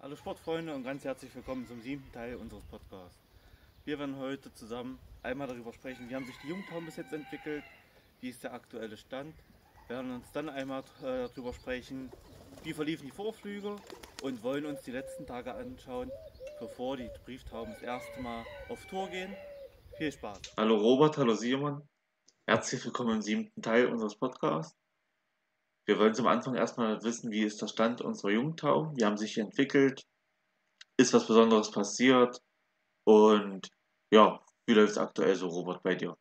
Hallo Sportfreunde und ganz herzlich willkommen zum 7. Teil unseres Podcasts. Wir werden heute zusammen einmal darüber sprechen, wie haben sich die Jungtauben bis jetzt entwickelt, wie ist der aktuelle Stand. Wir werden uns dann einmal darüber sprechen, wie verliefen die Vorflüge und wollen uns die letzten Tage anschauen, bevor die Brieftauben das erste Mal auf Tour gehen. Viel Spaß! Hallo Robert, hallo Simon. Herzlich willkommen im 7. Teil unseres Podcasts. Wir wollen zum Anfang erstmal wissen, wie ist der Stand unserer Jungtauben, wie haben sich entwickelt, ist was Besonderes passiert und ja, wie läuft es aktuell so, Robert, bei dir?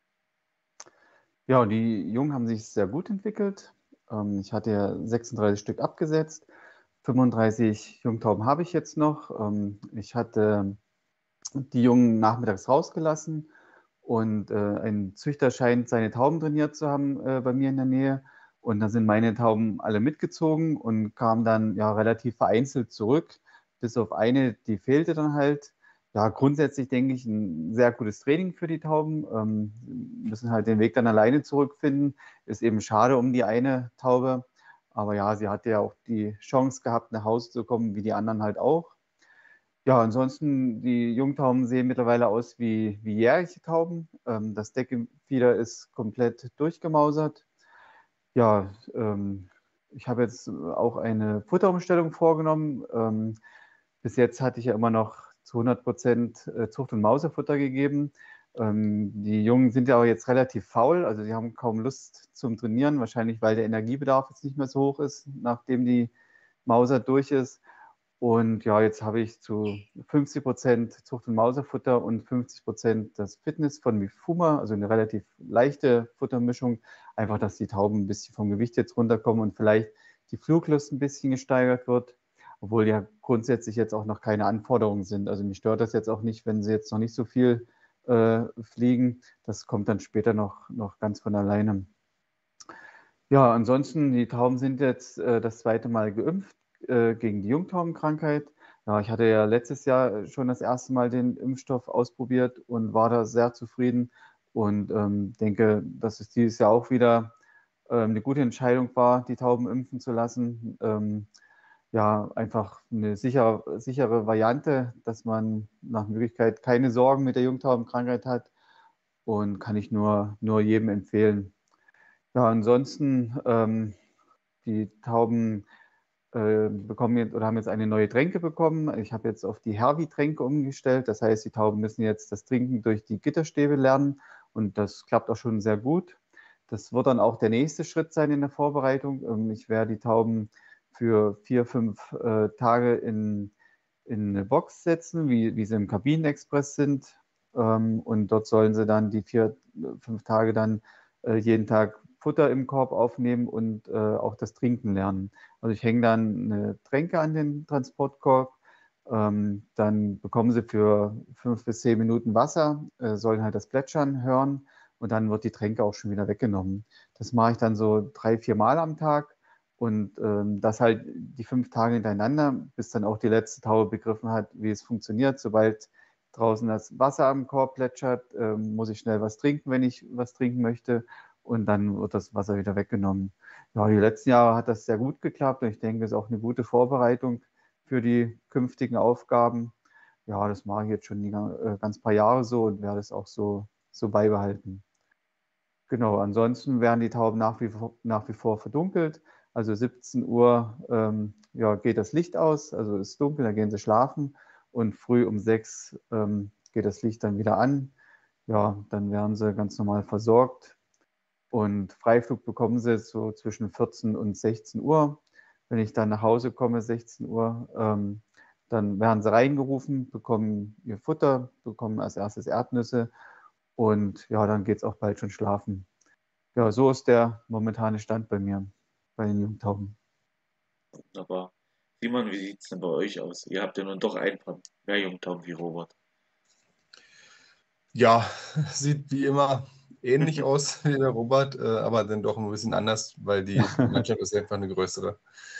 Ja, und die Jungen haben sich sehr gut entwickelt. Ich hatte ja 36 Stück abgesetzt. 35 Jungtauben habe ich jetzt noch. Ich hatte die Jungen nachmittags rausgelassen und ein Züchter scheint seine Tauben trainiert zu haben bei mir in der Nähe. Und da sind meine Tauben alle mitgezogen und kamen dann ja relativ vereinzelt zurück, bis auf eine, die fehlte dann halt. Ja, grundsätzlich denke ich, ein sehr gutes Training für die Tauben. Müssen halt den Weg dann alleine zurückfinden. Ist eben schade um die eine Taube. Aber ja, sie hatte ja auch die Chance gehabt, nach Hause zu kommen, wie die anderen halt auch. Ja, ansonsten, die Jungtauben sehen mittlerweile aus wie jährliche Tauben. Das Deckgefieder ist komplett durchgemausert. Ja, ich habe jetzt auch eine Futterumstellung vorgenommen. Bis jetzt hatte ich ja immer noch zu 100% Zucht- und Mausefutter gegeben. Die Jungen sind ja auch jetzt relativ faul, also sie haben kaum Lust zum Trainieren, wahrscheinlich weil der Energiebedarf jetzt nicht mehr so hoch ist, nachdem die Mauser durch ist. Und ja, jetzt habe ich zu 50% Zucht- und Mausefutter und 50% das Fitness von Mifuma, also eine relativ leichte Futtermischung. Einfach, dass die Tauben ein bisschen vom Gewicht jetzt runterkommen und vielleicht die Fluglust ein bisschen gesteigert wird, obwohl ja grundsätzlich jetzt auch noch keine Anforderungen sind. Also mich stört das jetzt auch nicht, wenn sie jetzt noch nicht so viel fliegen. Das kommt dann später noch ganz von alleine. Ja, ansonsten, die Tauben sind jetzt das zweite Mal geimpft gegen die Jungtaubenkrankheit. Ja, ich hatte ja letztes Jahr schon das erste Mal den Impfstoff ausprobiert und war da sehr zufrieden und denke, dass es dieses Jahr auch wieder eine gute Entscheidung war, die Tauben impfen zu lassen. Ja, einfach eine sichere Variante, dass man nach Möglichkeit keine Sorgen mit der Jungtaubenkrankheit hat und kann ich nur jedem empfehlen. Ja, ansonsten, die Tauben bekommen jetzt oder haben jetzt eine neue Tränke bekommen. Ich habe jetzt auf die Hervi-Tränke umgestellt. Das heißt, die Tauben müssen jetzt das Trinken durch die Gitterstäbe lernen und das klappt auch schon sehr gut. Das wird dann auch der nächste Schritt sein in der Vorbereitung. Ich werde die Tauben für 4, 5 Tage in eine Box setzen, wie sie im Kabinenexpress sind. Und dort sollen sie dann die 4, 5 Tage dann jeden Tag Futter im Korb aufnehmen und auch das Trinken lernen. Also ich hänge dann eine Tränke an den Transportkorb, dann bekommen sie für 5 bis 10 Minuten Wasser, sollen halt das Plätschern hören und dann wird die Tränke auch schon wieder weggenommen. Das mache ich dann so 3, 4 Mal am Tag und das halt die 5 Tage hintereinander, bis dann auch die letzte Taube begriffen hat, wie es funktioniert. Sobald draußen das Wasser am Korb plätschert, muss ich schnell was trinken, wenn ich was trinken möchte und dann wird das Wasser wieder weggenommen. Ja, die letzten Jahre hat das sehr gut geklappt und ich denke, es ist auch eine gute Vorbereitung für die künftigen Aufgaben. Ja, das mache ich jetzt schon ganz paar Jahre so und werde es auch so beibehalten. Genau, ansonsten werden die Tauben nach wie vor verdunkelt. Also 17 Uhr ja, geht das Licht aus, also ist dunkel, dann gehen sie schlafen und früh um 6 geht das Licht dann wieder an. Ja, dann werden sie ganz normal versorgt und Freiflug bekommen sie so zwischen 14 und 16 Uhr. Wenn ich dann nach Hause komme, 16 Uhr, dann werden sie reingerufen, bekommen ihr Futter, bekommen als erstes Erdnüsse und ja, dann geht es auch bald schon schlafen. Ja, so ist der momentane Stand bei mir, bei den Jungtauben. Aber Simon, wie sieht es denn bei euch aus? Ihr habt ja nun doch ein paar mehr Jungtauben wie Robert. Ja, sieht wie immer ähnlich aus wie der Robert, aber dann doch ein bisschen anders, weil die Mannschaft ist einfach eine größere.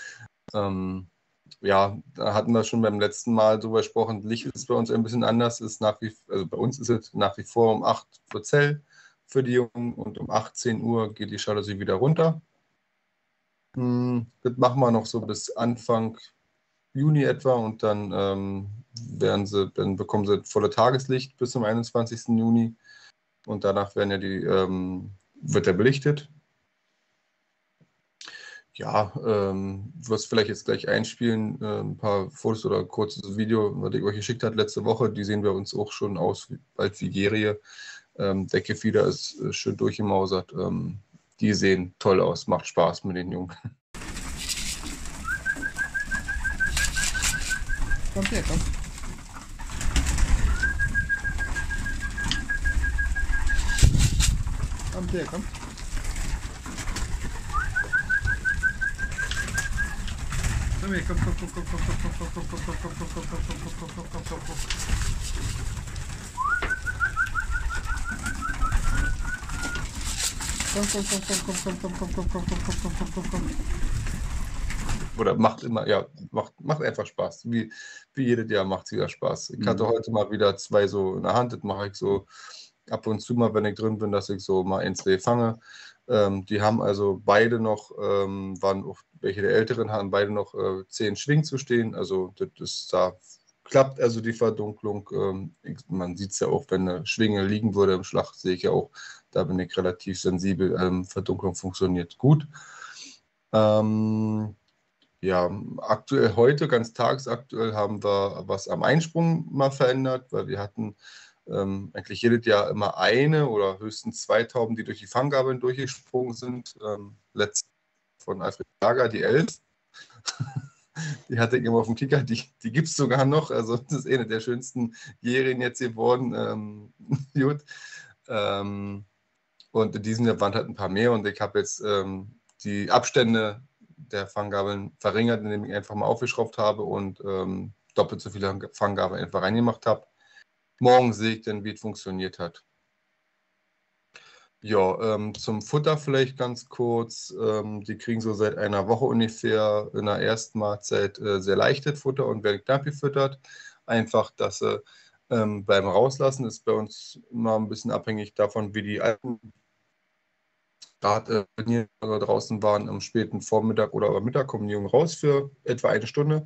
Ja, da hatten wir schon beim letzten Mal drüber gesprochen. Licht ist bei uns ein bisschen anders. Also bei uns ist es nach wie vor um 8 Uhr Zell für die Jungen und um 18 Uhr geht die Jalousie wieder runter. Das machen wir noch so bis Anfang Juni etwa und dann dann bekommen sie volle Tageslicht bis zum 21. Juni und danach werden wird er belichtet. Ja, wirst vielleicht jetzt gleich einspielen, ein paar Fotos oder ein kurzes Video, was ich euch geschickt habe letzte Woche. Die sehen bei uns auch schon aus, bald wie Gerie. Der Gefieder ist schön durchgemausert. Die sehen toll aus, macht Spaß mit den Jungen. Komm her, komm. Komm her, komm. Komm her, komm, komm, komm, komm, komm, komm, komm, komm, komm, komm, komm, komm, komm, komm, komm, komm, komm, komm. Komm, komm, komm, komm, komm, komm, komm, komm, komm, komm, komm, komm, komm, komm. Oder macht immer, ja, macht einfach Spaß. Wie jedes Jahr macht es wieder Spaß. Ich hatte heute mal wieder 2 so in der Hand. Das mache ich so ab und zu mal, wenn ich drin bin, dass ich so mal 1, 2 fange. Die haben also beide noch, waren auch welche der Älteren, haben beide noch 10 Schwingen zu stehen. Also da klappt also die Verdunklung. Man sieht es ja auch, wenn eine Schwinge liegen würde im Schlag, sehe ich ja auch, da bin ich relativ sensibel. Verdunklung funktioniert gut. Ja, aktuell heute, ganz tagesaktuell, haben wir was am Einsprung mal verändert, weil wir hatten eigentlich jedes Jahr immer eine oder höchstens 2 Tauben, die durch die Fanggabeln durchgesprungen sind. Letztes von Alfred Lager, die 11. Die hatte ich immer auf dem Kicker, die gibt es sogar noch. Also das ist eine der schönsten Jährchen jetzt geworden. Gut. Und in diesem Jahr waren halt ein paar mehr und ich habe jetzt die Abstände der Fanggabeln verringert, indem ich einfach mal aufgeschraubt habe und doppelt so viele Fanggabeln einfach reingemacht habe. Morgen sehe ich dann, wie es funktioniert hat. Ja, zum Futter vielleicht ganz kurz. Die kriegen so seit einer Woche ungefähr in der ersten Mahlzeit sehr leichtes Futter und werden knapp gefüttert. Einfach, dass sie beim Rauslassen ist bei uns immer ein bisschen abhängig davon, wie die alten gerade draußen waren am späten Vormittag oder am Mittag, kommen die Jungen raus für etwa 1 Stunde.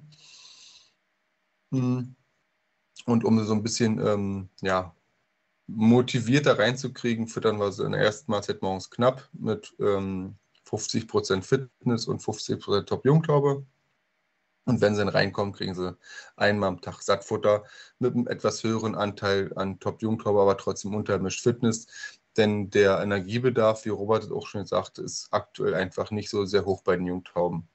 Und um so ein bisschen ja, motivierter reinzukriegen, füttern wir sie in der ersten Mahlzeit morgens knapp mit 50% Fitness und 50% Top-Jungtaube. Und wenn sie dann reinkommen, kriegen sie einmal am Tag Sattfutter mit einem etwas höheren Anteil an Top-Jungtaube, aber trotzdem untermischt Fitness. Denn der Energiebedarf, wie Robert auch schon sagte, ist aktuell einfach nicht so sehr hoch bei den Jungtauben.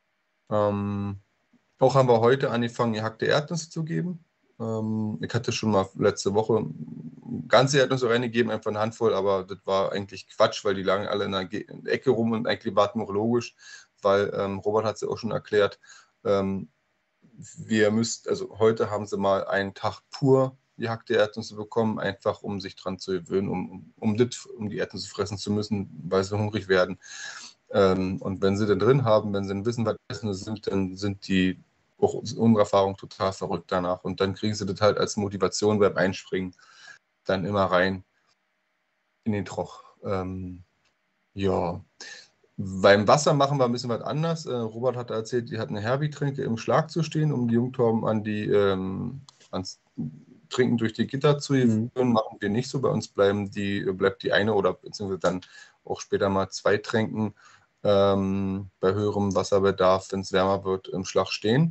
Auch haben wir heute angefangen, gehackte Erdnüsse zu geben. Ich hatte schon mal letzte Woche ganze Erdnüsse reingegeben, einfach eine Handvoll, aber das war eigentlich Quatsch, weil die lagen alle in der Ecke rum und eigentlich war es noch logisch, weil Robert hat es ja auch schon erklärt, also heute haben sie mal einen Tag pur gehackte Erdnüsse bekommen, einfach um sich dran zu gewöhnen, um die Erdnüsse fressen zu müssen, weil sie hungrig werden. Und wenn sie dann drin haben, wenn sie dann wissen, was Erdnüsse sind, dann sind die auch aus unserer Erfahrung total verrückt danach. Und dann kriegen sie das halt als Motivation beim Einspringen dann immer rein in den Troch. Ja, beim Wasser machen wir ein bisschen was anders. Robert hat erzählt, die hat eine Herbitränke im Schlag zu stehen, um die Jungtauben ans Trinken durch die Gitter zu führen. Machen wir nicht so. Bei uns bleibt die eine oder beziehungsweise dann auch später mal 2 Tränken bei höherem Wasserbedarf, wenn es wärmer wird, im Schlag stehen.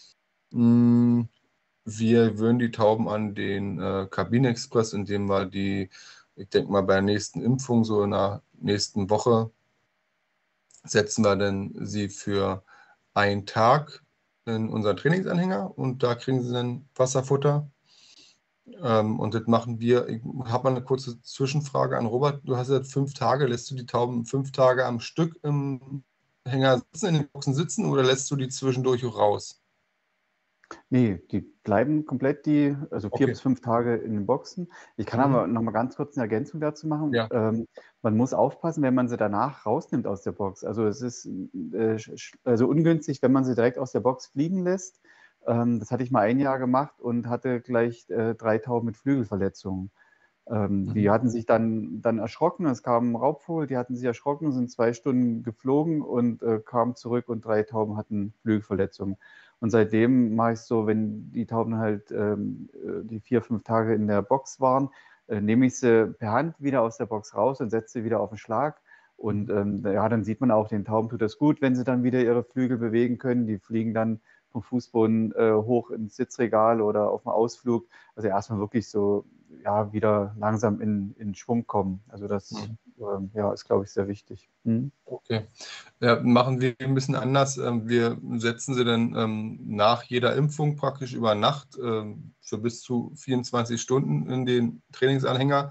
Wir würden die Tauben an den Kabinexpress, indem wir ich denke mal bei der nächsten Impfung, so in der nächsten Woche, setzen wir dann sie für einen Tag in unseren Trainingsanhänger und da kriegen sie dann Wasserfutter. Und das machen wir. Ich habe mal eine kurze Zwischenfrage an Robert. Du hast ja 5 Tage, lässt du die Tauben 5 Tage am Stück im Hänger sitzen, in den Boxen sitzen oder lässt du die zwischendurch auch raus? Nee, die bleiben komplett also 4 Okay. bis 5 Tage in den Boxen. Ich kann aber noch mal ganz kurz eine Ergänzung dazu machen. Ja. Man muss aufpassen, wenn man sie danach rausnimmt aus der Box. Also es ist also ungünstig, wenn man sie direkt aus der Box fliegen lässt. Das hatte ich mal 1 Jahr gemacht und hatte gleich 3 Tauben mit Flügelverletzungen. Die hatten sich dann erschrocken, es kam ein Raubvogel, die hatten sich erschrocken, sind 2 Stunden geflogen und kamen zurück und 3 Tauben hatten Flügelverletzungen. Und seitdem mache ich es so, wenn die Tauben halt die 4, 5 Tage in der Box waren, nehme ich sie per Hand wieder aus der Box raus und setze sie wieder auf den Schlag. Und ja, dann sieht man auch, den Tauben tut das gut, wenn sie dann wieder ihre Flügel bewegen können. Die fliegen dann vom Fußboden hoch ins Sitzregal oder auf dem Ausflug. Also erstmal wirklich so, ja, wieder langsam in Schwung kommen. Also das ja, ist, glaube ich, sehr wichtig. Okay. Ja, machen wir ein bisschen anders. Wir setzen sie dann nach jeder Impfung praktisch über Nacht für bis zu 24 Stunden in den Trainingsanhänger.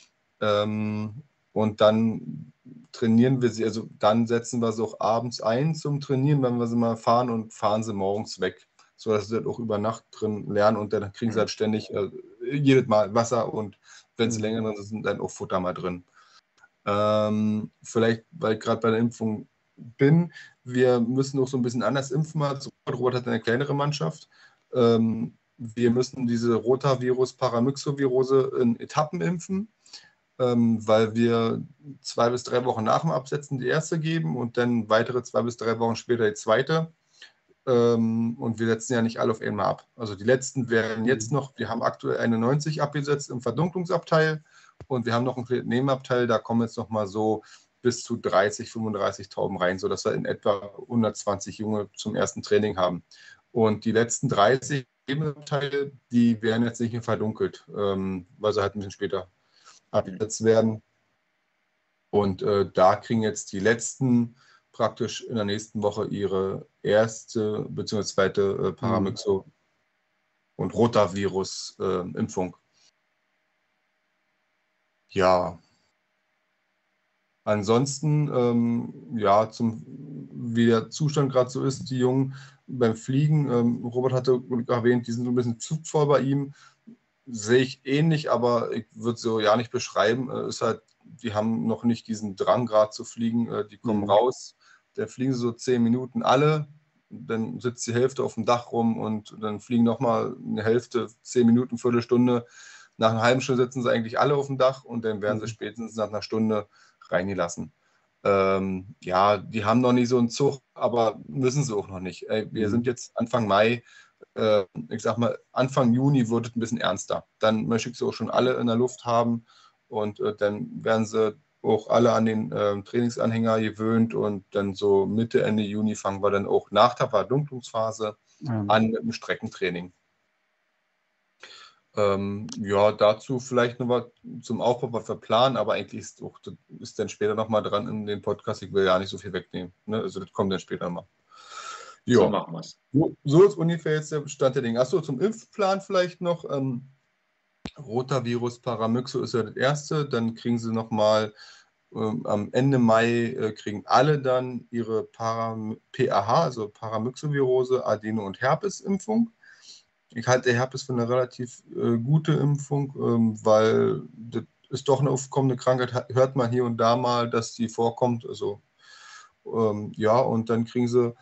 Und dann trainieren wir sie, also dann setzen wir sie auch abends ein zum Trainieren, wenn wir sie mal fahren, und fahren sie morgens weg, sodass sie dann auch über Nacht drin lernen, und dann kriegen sie halt ständig jedes Mal Wasser, und wenn sie länger drin sind, dann auch Futter mal drin. Vielleicht, weil ich gerade bei der Impfung bin, wir müssen auch so ein bisschen anders impfen. Robert hat eine kleinere Mannschaft. Wir müssen diese Rotavirus-Paramyxovirose in Etappen impfen, weil wir 2 bis 3 Wochen nach dem Absetzen die erste geben und dann weitere 2 bis 3 Wochen später die zweite. Und wir setzen ja nicht alle auf einmal ab. Also die letzten werden jetzt noch, wir haben aktuell 91 abgesetzt im Verdunklungsabteil, und wir haben noch einen Nebenabteil, da kommen jetzt noch mal so bis zu 30, 35 Tauben rein, sodass wir in etwa 120 Junge zum ersten Training haben. Und die letzten 30 Nebenabteile, die werden jetzt nicht mehr verdunkelt, weil sie halt ein bisschen später abgesetzt werden. Und da kriegen jetzt die letzten praktisch in der nächsten Woche ihre erste bzw. zweite Paramyxo- und Rotavirus-Impfung. Ja, ansonsten, ja, wie der Zustand gerade so ist, die Jungen beim Fliegen, Robert hatte erwähnt, die sind so ein bisschen zugvoll bei ihm, sehe ich ähnlich, aber ich würde so ja nicht beschreiben, ist halt, die haben noch nicht diesen Drang gerade zu fliegen, die kommen raus, dann fliegen sie so 10 Minuten alle, dann sitzt die Hälfte auf dem Dach rum und dann fliegen nochmal eine Hälfte, 10 Minuten, Viertelstunde. Nach einer halben Stunde sitzen sie eigentlich alle auf dem Dach, und dann werden sie spätestens nach einer Stunde reingelassen. Ja, die haben noch nicht so einen Zug, aber müssen sie auch noch nicht. Wir sind jetzt Anfang Mai, ich sag mal, Anfang Juni wird es ein bisschen ernster. Dann möchte ich sie auch schon alle in der Luft haben, und dann werden sie auch alle an den Trainingsanhänger gewöhnt, und dann so Mitte, Ende Juni fangen wir dann auch nach der Verdunklungsphase an mit dem Streckentraining. Ja, dazu vielleicht noch was zum Aufbau, was wir planen, aber eigentlich ist dann später nochmal dran in den Podcast. Ich will ja nicht so viel wegnehmen. Ne? Also das kommt dann später mal. Ja. So machen wir es. So ist ungefähr jetzt der Stand der Dinge. Achso, zum Impfplan vielleicht noch. Rotavirus Paramyxo ist ja das erste. Dann kriegen sie nochmal am Ende Mai kriegen alle dann ihre PAH, also Paramyxovirose, Adeno- und Herpes-Impfung. Ich halte Herpes für eine relativ gute Impfung, weil das ist doch eine aufkommende Krankheit, hört man hier und da mal, dass die vorkommt. Also ja, und dann kriegen sie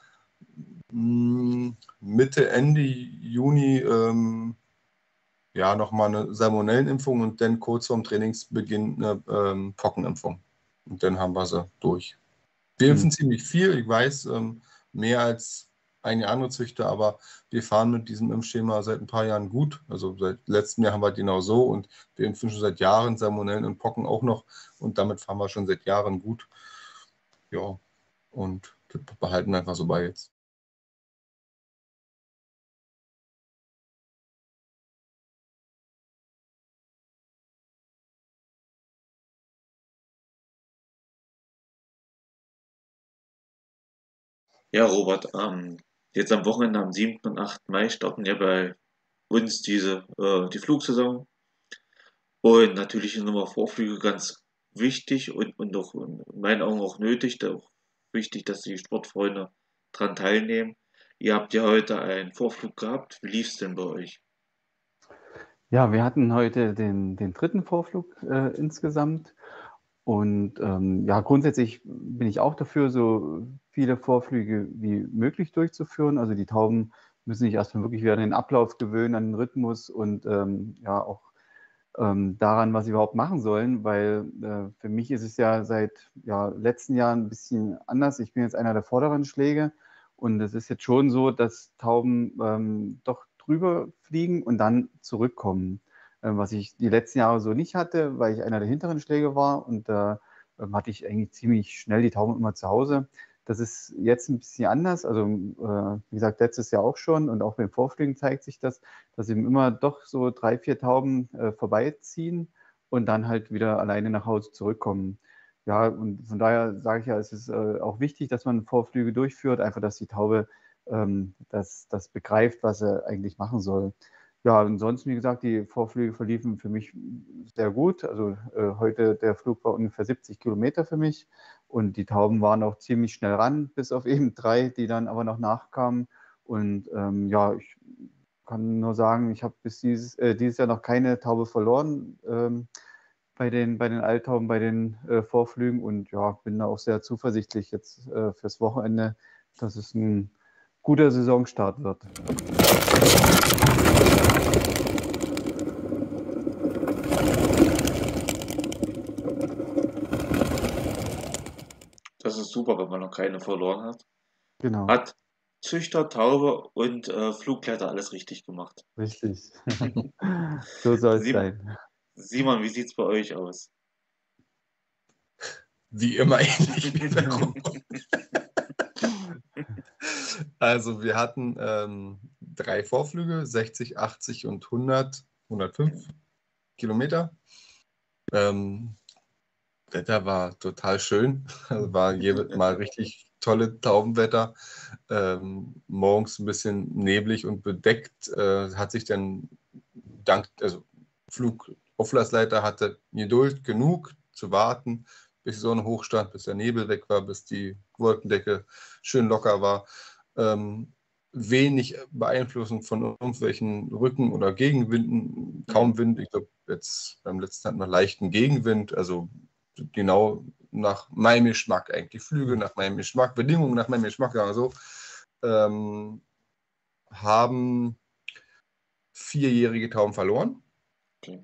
Mitte, Ende Juni ja, nochmal eine Salmonellenimpfung und dann kurz vorm Trainingsbeginn eine Pockenimpfung. Und dann haben wir sie durch. Wir impfen ziemlich viel, ich weiß, mehr als einige andere Züchter, aber wir fahren mit diesem Impfschema seit ein paar Jahren gut. Also seit letztem Jahr haben wir genau so, und wir impfen schon seit Jahren Salmonellen und Pocken auch noch, und damit fahren wir schon seit Jahren gut. Ja, und das behalten wir einfach so bei jetzt. Ja, Robert, jetzt am Wochenende am 7. und 8. Mai starten ja bei uns die Flugsaison. Und natürlich sind nochmal Vorflüge ganz wichtig und auch in meinen Augen auch nötig. Auch wichtig, dass die Sportfreunde dran teilnehmen. Ihr habt ja heute einen Vorflug gehabt. Wie lief es denn bei euch? Ja, wir hatten heute den 3. Vorflug insgesamt. Und ja, grundsätzlich bin ich auch dafür, so viele Vorflüge wie möglich durchzuführen. Also die Tauben müssen sich erstmal wirklich wieder an den Ablauf gewöhnen, an den Rhythmus und ja auch daran, was sie überhaupt machen sollen, weil für mich ist es ja seit letzten Jahren ein bisschen anders. Ich bin jetzt einer der vorderen Schläge Und es ist jetzt schon so, dass Tauben doch drüber fliegen und dann zurückkommen. Was ich die letzten Jahre so nicht hatte, weil ich einer der hinteren Schläge war und da hatte ich eigentlich ziemlich schnell die Tauben immer zu Hause. Das ist jetzt ein bisschen anders. Also, wie gesagt, letztes Jahr auch schon und auch beim Vorfliegen zeigt sich das, dass eben immer doch so 3, 4 Tauben vorbeiziehen und dann halt wieder alleine nach Hause zurückkommen. Ja, und von daher sage ich ja, es ist auch wichtig, dass man Vorflüge durchführt, einfach, dass die Taube das begreift, was er eigentlich machen soll. Ja, ansonsten, wie gesagt, die Vorflüge verliefen für mich sehr gut. Also heute der Flug war ungefähr 70 Kilometer für mich und die Tauben waren auch ziemlich schnell ran, bis auf eben 3, die dann aber noch nachkamen. Und ja, ich kann nur sagen, ich habe bis dieses Jahr noch keine Taube verloren bei den Alttauben, bei den Vorflügen und ja, bin da auch sehr zuversichtlich jetzt fürs Wochenende, dass es ein guter Saisonstart wird. Das ist super, wenn man noch keine verloren hat. Genau, Hat Züchter, Taube und Fluggleiter alles richtig gemacht. richtig. So soll es Simon, sein. Simon, wie sieht's bei euch aus? Wie immer ähnlich wie bei Robert. Also wir hatten 3 Vorflüge, 60, 80 und 100, 105 Kilometer. Wetter war total schön, also war jedes Mal richtig tolle Taubenwetter. Morgens ein bisschen neblig und bedeckt, hat sich dann also Flugauflassleiter hatte Geduld genug zu warten, bis die Sonne hoch stand, bis der Nebel weg war, bis die Wolkendecke schön locker war. Wenig Beeinflussung von irgendwelchen Rücken- oder Gegenwinden, kaum Wind. Ich glaube, jetzt beim letzten hatten wir leichten Gegenwind, also genau nach meinem Geschmack eigentlich. Flüge nach meinem Geschmack, Bedingungen nach meinem Geschmack, sagen wir so. Haben 4-jährige Tauben verloren. Okay.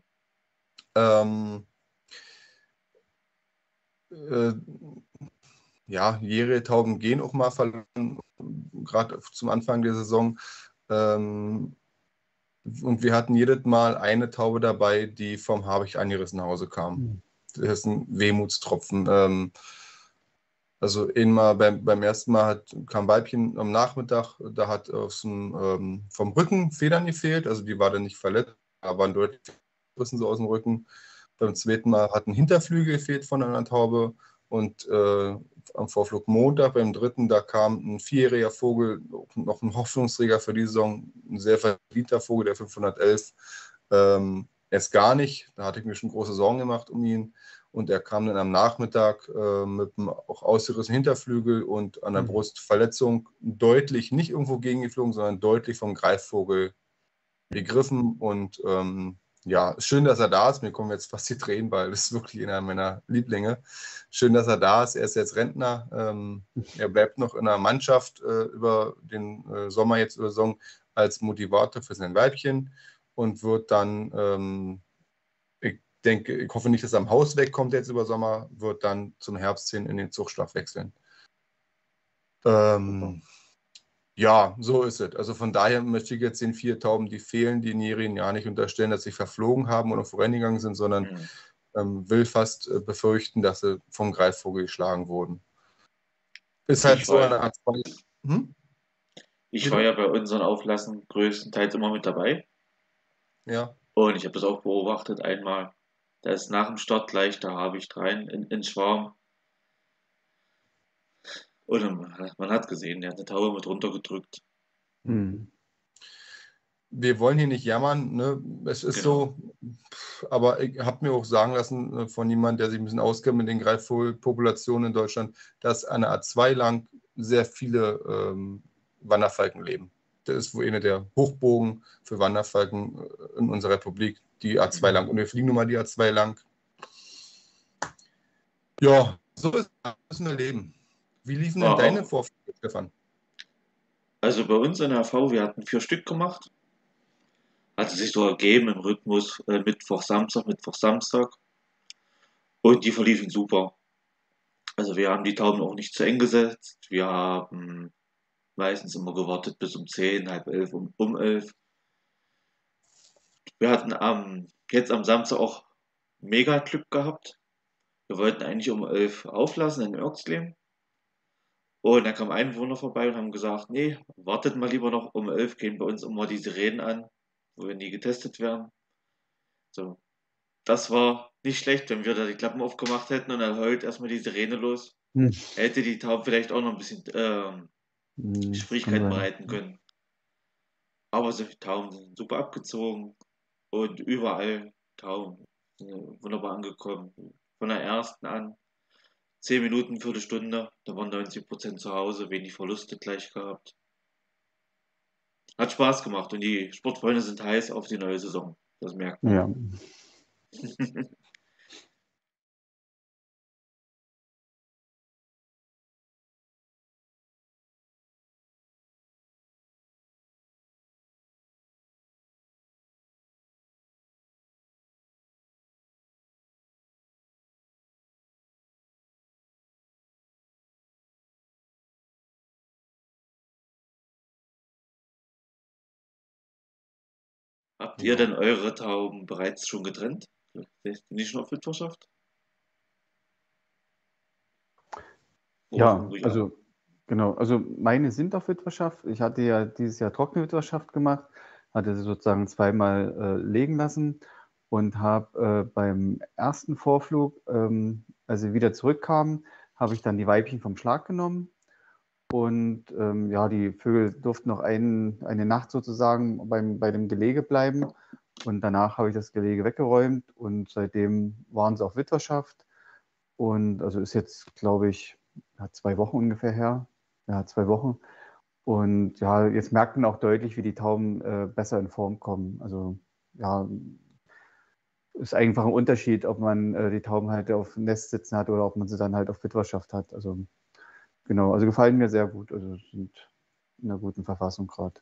Ja, jährige Tauben gehen auch mal verloren, gerade zum Anfang der Saison. Und wir hatten jedes Mal eine Taube dabei, die vom Habicht angerissen nach Hause kam. Das ist ein Wehmutstropfen. Also beim ersten Mal kam Weibchen am Nachmittag, da hat vom Rücken Federn gefehlt, also die war dann nicht verletzt, aber waren deutlich gerissen so aus dem Rücken. Beim zweiten Mal hat ein Hinterflügel gefehlt von einer Taube und am Vorflug Montag, beim dritten, da kam ein 4-jähriger Vogel, noch ein Hoffnungsträger für die Saison, ein sehr verdienter Vogel, der 511. Erst gar nicht, da hatte ich mir schon große Sorgen gemacht um ihn. Und er kam dann am Nachmittag mit einem auch ausgerissenen Hinterflügel und an der Brustverletzung deutlich, nicht irgendwo gegengeflogen, sondern deutlich vom Greifvogel gegriffen. Und ja, schön, dass er da ist. Mir kommen jetzt fast die Tränen, weil das ist wirklich einer meiner Lieblinge. Schön, dass er da ist. Er ist jetzt Rentner. Er bleibt noch in der Mannschaft über den Sommer jetzt über Saison als Motivator für sein Weibchen und wird dann ich hoffe nicht, dass er am Haus wegkommt jetzt über Sommer, wird dann zum Herbst hin in den Zuchtschlaf wechseln. Ja, so ist es. Also von daher möchte ich jetzt den 4 Tauben, die fehlen, die in jährigen Jahr nicht unterstellen, dass sie verflogen haben oder vorangegangen sind, sondern will fast befürchten, dass sie vom Greifvogel geschlagen wurden. Ist halt so eine Art. Ich war ja bei unseren Auflassen größtenteils immer mit dabei. Ja. Und ich habe das auch beobachtet einmal. Da ist nach dem Start gleich der Habicht rein in Schwarm. Und man hat gesehen, der hat eine Taube mit runtergedrückt. Wir wollen hier nicht jammern, ne? Es ist Genau. so, aber ich habe mir auch sagen lassen von jemandem, der sich ein bisschen auskennt mit den Greifvogelpopulationen in Deutschland, dass an der A2 lang sehr viele Wanderfalken leben. Das ist wohl einer der Hochbogen für Wanderfalken in unserer Republik, die A2 lang. Und wir fliegen nun mal die A2 lang. Ja, so ist es, müssen wir leben. Wie liefen denn deine Vorflüge, Stefan? Also bei uns in der AV, wir hatten 4 Stück gemacht. Hatte sich so ergeben im Rhythmus Mittwoch, Samstag. Und die verliefen super. Also wir haben die Tauben auch nicht zu eng gesetzt. Wir haben meistens immer gewartet bis um 10, halb 11, um 11. Wir hatten jetzt am Samstag auch mega Glück gehabt. Wir wollten eigentlich um 11 auflassen in Örgsleben. Und dann kam ein Einwohner vorbei und haben gesagt, nee, wartet mal lieber noch um 11, gehen bei uns immer die Sirenen an, wo wir nie getestet werden. So, das war nicht schlecht, wenn wir da die Klappen aufgemacht hätten und dann heult erstmal die Sirene los. Hm. Hätte die Tauben vielleicht auch noch ein bisschen Kann Schwierigkeiten sein. bereiten können. Aber die Tauben sind super abgezogen und überall Tauben sind wunderbar angekommen. Von der ersten an, 10 Minuten, Viertelstunde, da waren 90% zu Hause, wenig Verluste gleich gehabt. Hat Spaß gemacht und die Sportfreunde sind heiß auf die neue Saison. Das merkt man. Ja. Habt ihr denn eure Tauben bereits schon getrennt? Seid ihr nicht schon auf Witwerschaft? Oder Ja, suche ich also genau. Also meine sind auf Witwerschaft. Ich hatte ja dieses Jahr trockene Witwerschaft gemacht, hatte sie sozusagen zweimal legen lassen und habe beim ersten Vorflug, als sie wieder zurückkamen, habe ich dann die Weibchen vom Schlag genommen. Und ja, die Vögel durften noch eine Nacht sozusagen bei dem Gelege bleiben. Und danach habe ich das Gelege weggeräumt und seitdem waren sie auf Witwerschaft. Und also ist jetzt, glaube ich, ja, 2 Wochen ungefähr her. Ja, 2 Wochen. Und ja, jetzt merkt man auch deutlich, wie die Tauben besser in Form kommen. Also ja, ist einfach ein Unterschied, ob man die Tauben halt auf dem Nest sitzen hat oder ob man sie dann halt auf Witwerschaft hat. Also genau, also gefallen mir sehr gut. Also sind in einer guten Verfassung gerade.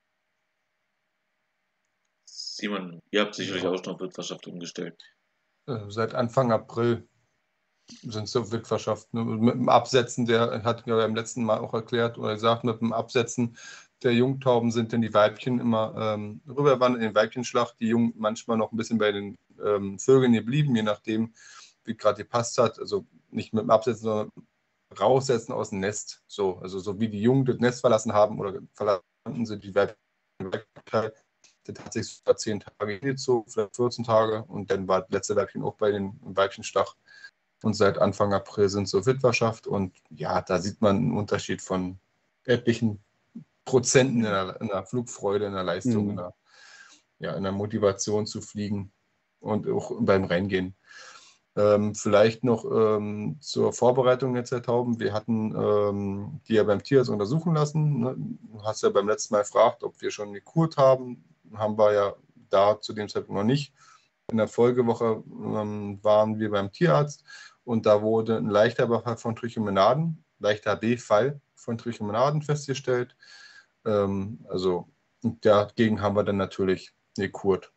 Simon, ihr habt sicherlich auch schon auf Witwerschaft umgestellt. Seit Anfang April sind sie auf Witwerschaft. Mit dem Absetzen, der hat mir beim letzten Mal auch erklärt oder gesagt, mit dem Absetzen der Jungtauben sind dann die Weibchen immer rüberwandern in den Weibchenschlag, die Jungen manchmal noch ein bisschen bei den Vögeln geblieben, je nachdem, wie gerade gepasst hat. Also nicht mit dem Absetzen, sondern raussetzen aus dem Nest. So, also so wie die Jungen das Nest verlassen haben oder verlassen sind die Weibchen. Das hat sich so 10 Tage hingezogen, vielleicht 14 Tage und dann war das letzte Weibchen auch bei den Weibchenstach. Und seit Anfang April sind sie auf Witwerschaft und ja, da sieht man einen Unterschied von etlichen Prozenten in der Flugfreude, in der Leistung, in der Motivation zu fliegen und auch beim Reingehen. Vielleicht noch zur Vorbereitung jetzt der Tauben. Wir hatten die ja beim Tierarzt untersuchen lassen. Ne? Du hast ja beim letzten Mal gefragt, ob wir schon gekurt haben. Haben wir ja da zu dem Zeitpunkt noch nicht. In der Folgewoche waren wir beim Tierarzt und da wurde ein leichter Befall von Trichomonaden, leichter B-Fall von Trichomonaden festgestellt. Also dagegen haben wir dann natürlich gekurt.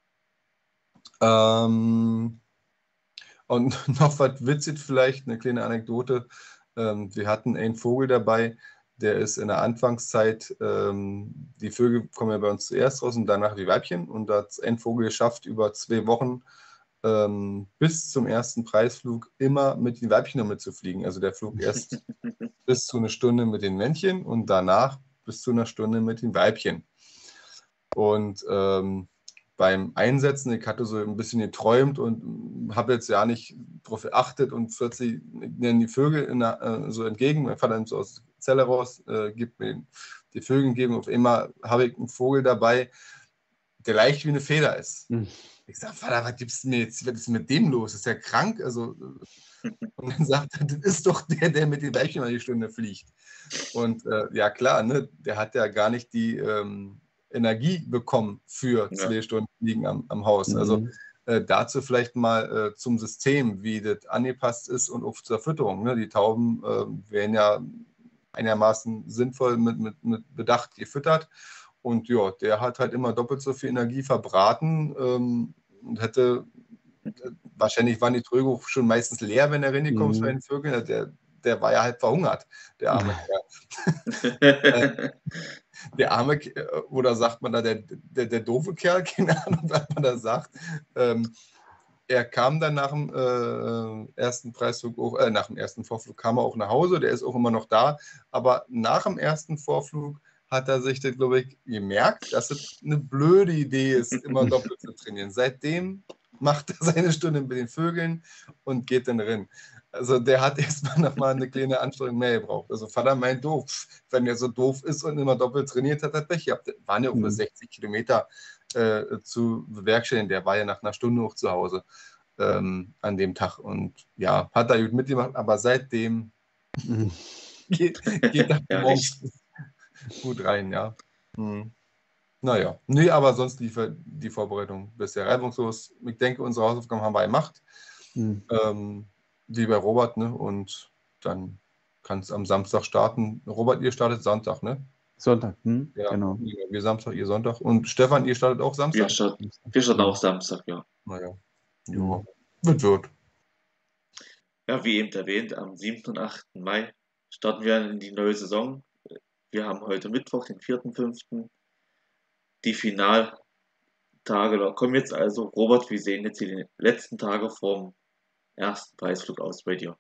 Und noch was witzig vielleicht, eine kleine Anekdote. Wir hatten einen Vogel dabei, der ist in der Anfangszeit, die Vögel kommen ja bei uns zuerst raus und danach die Weibchen. Und da hat ein Vogel geschafft, über 2 Wochen bis zum ersten Preisflug immer mit den Weibchen noch mitzufliegen. Also der flog erst bis zu 1 Stunde mit den Männchen und danach bis zu 1 Stunde mit den Weibchen. Und beim Einsetzen, ich hatte so ein bisschen geträumt und habe jetzt ja nicht darauf geachtet und plötzlich nennen die Vögel so entgegen. Mein Vater nimmt so aus der Zelle raus, gibt mir die Vögel entgegen. Auf einmal habe ich einen Vogel dabei, der leicht wie eine Feder ist. Ich sage, Vater, was gibst du mir jetzt? Was ist mit dem los? Ist der krank? Also, und dann sagt er, das ist doch der mit den Weibchen mal die Stunde fliegt. Und ja klar, ne, der hat ja gar nicht die Energie bekommen für 2 Stunden Fliegen am Haus. Also dazu vielleicht mal zum System, wie das angepasst ist und auch zur Fütterung. Ne? Die Tauben werden ja einigermaßen sinnvoll mit Bedacht gefüttert. Und ja, der hat halt immer doppelt so viel Energie verbraten und hätte, wahrscheinlich waren die Tröge schon meistens leer, wenn er reingekommen ist bei den Vögeln. Der der war ja halb verhungert, der arme Kerl. Der arme, oder sagt man da, der doofe Kerl, keine Ahnung, was man da sagt. Er kam dann nach dem ersten Preisflug, nach dem ersten Vorflug kam er auch nach Hause, der ist auch immer noch da, aber nach dem ersten Vorflug hat er sich, glaube ich, gemerkt, dass es eine blöde Idee ist, immer doppelt zu trainieren. Seitdem macht er seine Stunde mit den Vögeln und geht dann rein. Also der hat erstmal nochmal eine kleine Anstrengung mehr gebraucht. Also Vater meint doof, wenn er so doof ist und immer doppelt trainiert, hat er Pech gehabt. Das waren ja auch nur 60 Kilometer zu bewerkstelligen. Der war ja nach einer Stunde auch zu Hause an dem Tag und ja, hat er gut mitgemacht, aber seitdem geht er morgens gut rein, ja. Naja, nee, aber sonst lief die Vorbereitung bisher reibungslos. Ich denke, unsere Hausaufgaben haben wir gemacht, wie bei Robert, ne? Und dann kann es am Samstag starten. Robert, ihr startet Sonntag, ne? Sonntag, Ja, genau. wir Samstag, ihr Sonntag. Und Stefan, ihr startet auch Samstag? Wir starten auch Samstag, ja. Naja, ja, wird. Ja, wie eben erwähnt, am 7. und 8. Mai starten wir in die neue Saison. Wir haben heute Mittwoch, den 4.5. Die Finaltage kommen jetzt also. Robert, wie sehen jetzt die letzten Tage vorm ersten Preisflug aus bei dir?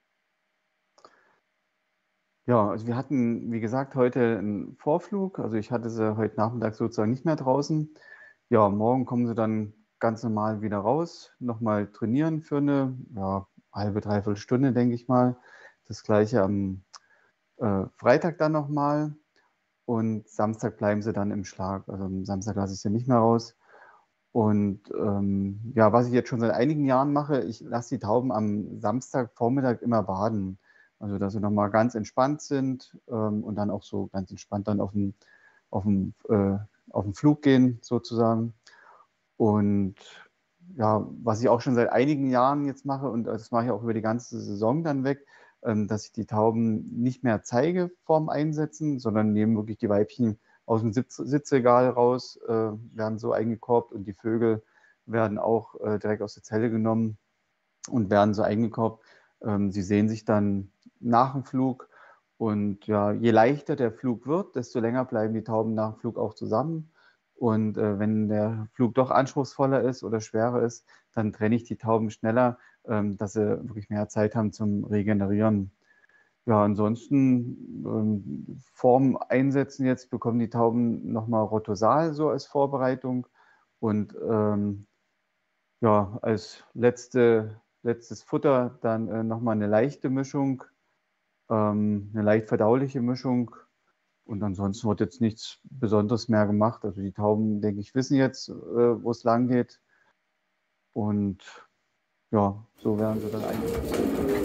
Ja, also wir hatten, wie gesagt, heute einen Vorflug. Also ich hatte sie heute Nachmittag sozusagen nicht mehr draußen. Ja, morgen kommen sie dann ganz normal wieder raus, nochmal trainieren für eine halbe, dreiviertel Stunde, denke ich mal. Das gleiche am Freitag dann nochmal. Und Samstag bleiben sie dann im Schlag. Also am Samstag lasse ich sie nicht mehr raus. Und was ich jetzt schon seit einigen Jahren mache, ich lasse die Tauben am Samstagvormittag immer baden. Also dass sie nochmal ganz entspannt sind und dann auch so ganz entspannt dann auf den Flug gehen sozusagen. Und ja, was ich auch schon seit einigen Jahren jetzt mache, und das mache ich auch über die ganze Saison dann weg, dass ich die Tauben nicht mehr zeige vorm Einsetzen, sondern nehme wirklich die Weibchen aus dem Sitzregal raus, werden so eingekorbt und die Vögel werden auch direkt aus der Zelle genommen und werden so eingekorbt. Sie sehen sich dann nach dem Flug und ja, je leichter der Flug wird, desto länger bleiben die Tauben nach dem Flug auch zusammen. Und wenn der Flug doch anspruchsvoller ist oder schwerer ist, dann trenne ich die Tauben schneller, dass sie wirklich mehr Zeit haben zum Regenerieren. Ja, ansonsten vorm Einsetzen jetzt bekommen die Tauben nochmal Rotosal so als Vorbereitung und als letztes Futter dann nochmal eine leichte Mischung, eine leicht verdauliche Mischung. Und ansonsten wird jetzt nichts Besonderes mehr gemacht. Also die Tauben, denke ich, wissen jetzt, wo es lang geht. Und ja, so werden sie dann eingesetzt.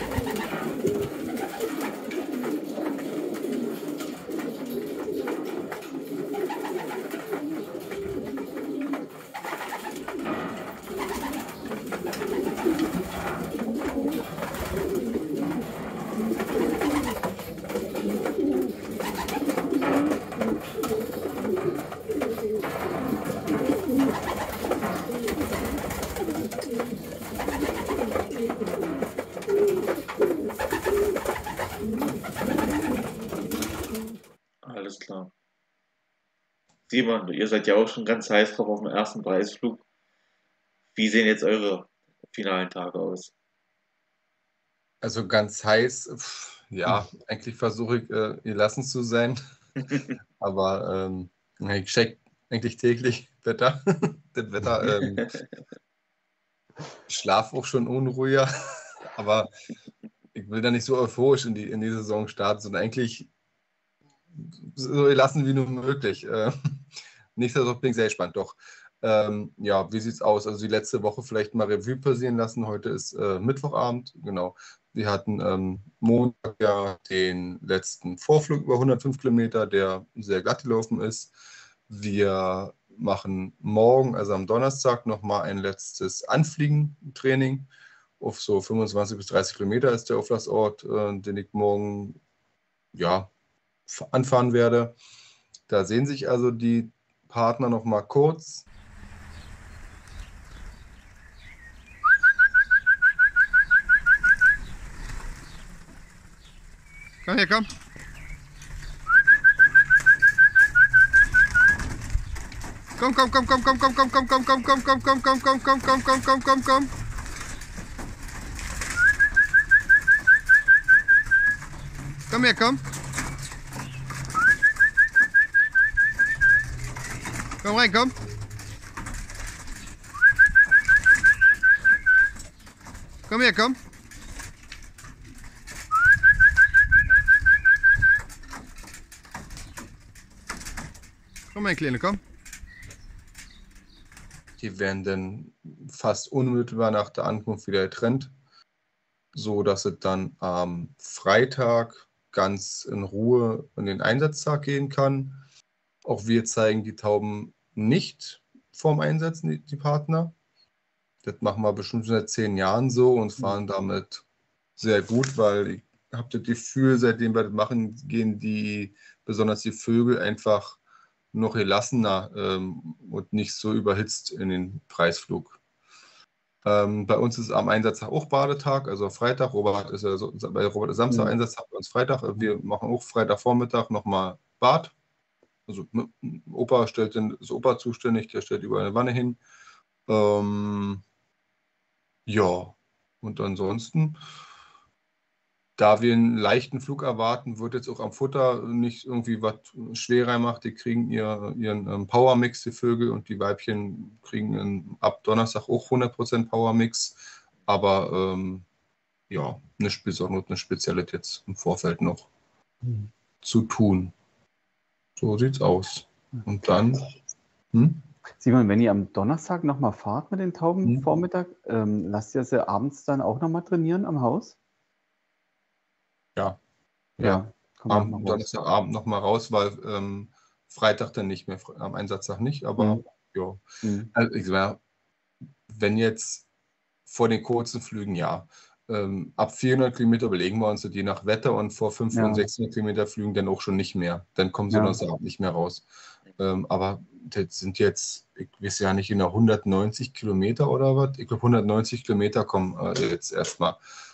Alles klar. Simon, ihr seid ja auch schon ganz heiß drauf auf dem ersten Preisflug. Wie sehen jetzt eure finalen Tage aus? Also ganz heiß, ja, eigentlich versuche ich, gelassen zu sein. Aber ich check eigentlich täglich Wetter. Das Wetter, ich schlafe auch schon unruhiger. Aber ich will da nicht so euphorisch in die Saison starten, sondern eigentlich so gelassen wie nur möglich. Nichtsdestotrotz bin ich sehr gespannt, doch. Wie sieht es aus? Also die letzte Woche vielleicht mal Revue passieren lassen. Heute ist Mittwochabend, genau. Wir hatten Montag ja den letzten Vorflug über 105 Kilometer, der sehr glatt gelaufen ist. Wir machen morgen, also am Donnerstag, nochmal ein letztes Anfliegen-Training. Auf so 25 bis 30 Kilometer ist der Auflassort, den ich morgen anfahren werde. Da sehen sich also die Partner noch mal kurz. Komm her, komm. Komm. Komm her, komm. Komm rein, komm. Komm her, komm. Komm, mein Kleiner, komm. Die werden dann fast unmittelbar nach der Ankunft wieder getrennt, so dass es dann am Freitag ganz in Ruhe in den Einsatztag gehen kann. Auch wir zeigen die Tauben nicht vorm Einsetzen, die Partner. Das machen wir bestimmt schon seit 10 Jahren so und fahren damit sehr gut, weil ich habe das Gefühl, seitdem wir das machen, gehen die, besonders die Vögel, einfach noch gelassener und nicht so überhitzt in den Preisflug. Bei uns ist am Einsatztag auch Badetag, also Freitag. Robert ist bei Robert ist Samstag Einsatztag, bei uns Freitag. Wir machen auch Freitagvormittag nochmal Bad. Also Opa ist Opa zuständig, der stellt überall eine Wanne hin. Ja, und ansonsten, da wir einen leichten Flug erwarten, wird jetzt auch am Futter nicht irgendwie was schwerer gemacht. Die kriegen ihren Powermix, die Vögel, und die Weibchen kriegen ab Donnerstag auch 100% Powermix. Aber ja, nichts Besonderes, eine Spezialität jetzt im Vorfeld noch zu tun. So sieht's aus. Und dann. Simon, wenn ihr am Donnerstag nochmal fahrt mit den Tauben Vormittag, lasst ihr sie abends dann auch nochmal trainieren am Haus? Ja. Am Donnerstagabend nochmal raus, weil Freitag dann nicht mehr, am Einsatztag nicht, aber ja. Also ich sag, wenn jetzt vor den kurzen Flügen, ja. Ab 400 Kilometer überlegen wir uns das je nach Wetter und vor 500 und 600 Kilometer Flügen dann auch schon nicht mehr. Dann kommen sie Donnerstagabend nicht mehr raus. Aber das sind jetzt, ich weiß ja nicht, genau 190 Kilometer oder was? Ich glaube 190 Kilometer kommen jetzt erstmal.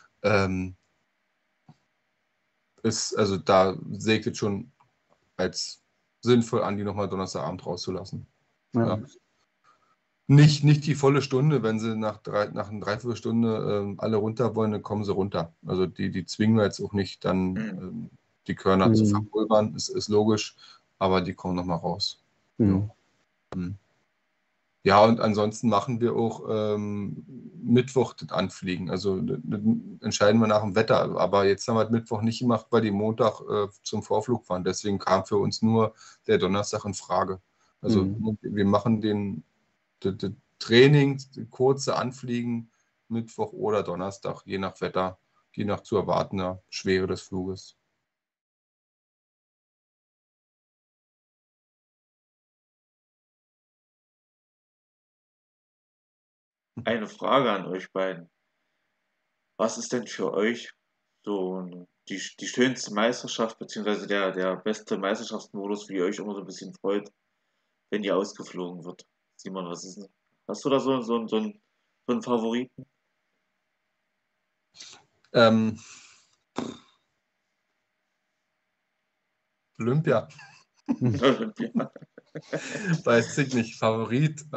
Also da sehe ich es schon als sinnvoll an, die nochmal Donnerstagabend rauszulassen. Ja. Nicht die volle Stunde, wenn sie nach einer Dreiviertelstunde alle runter wollen, dann kommen sie runter. Also die zwingen wir jetzt auch nicht, dann die Körner zu verpulvern, ist logisch, aber die kommen nochmal raus. Ja, und ansonsten machen wir auch Mittwoch das Anfliegen. Also das entscheiden wir nach dem Wetter. Aber jetzt haben wir Mittwoch nicht gemacht, weil die Montag zum Vorflug waren. Deswegen kam für uns nur der Donnerstag in Frage. Also wir machen das Training, kurze Anfliegen, Mittwoch oder Donnerstag, je nach Wetter, je nach zu erwartender Schwere des Fluges. Eine Frage an euch beiden. Was ist denn für euch so die schönste Meisterschaft, beziehungsweise der beste Meisterschaftsmodus, wie ihr euch immer so ein bisschen freut, wenn die ausgeflogen wird? Simon, was ist denn? Hast du da so einen Favoriten? Olympia. Weiß ich nicht, Favorit.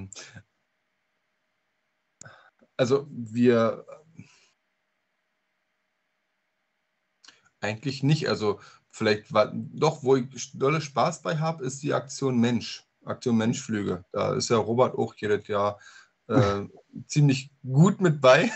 Also wir eigentlich nicht. Also vielleicht doch, wo ich dolle Spaß bei habe, ist die Aktion Mensch. Aktion Menschflüge. Da ist ja Robert auch jedes Jahr ziemlich gut mit bei.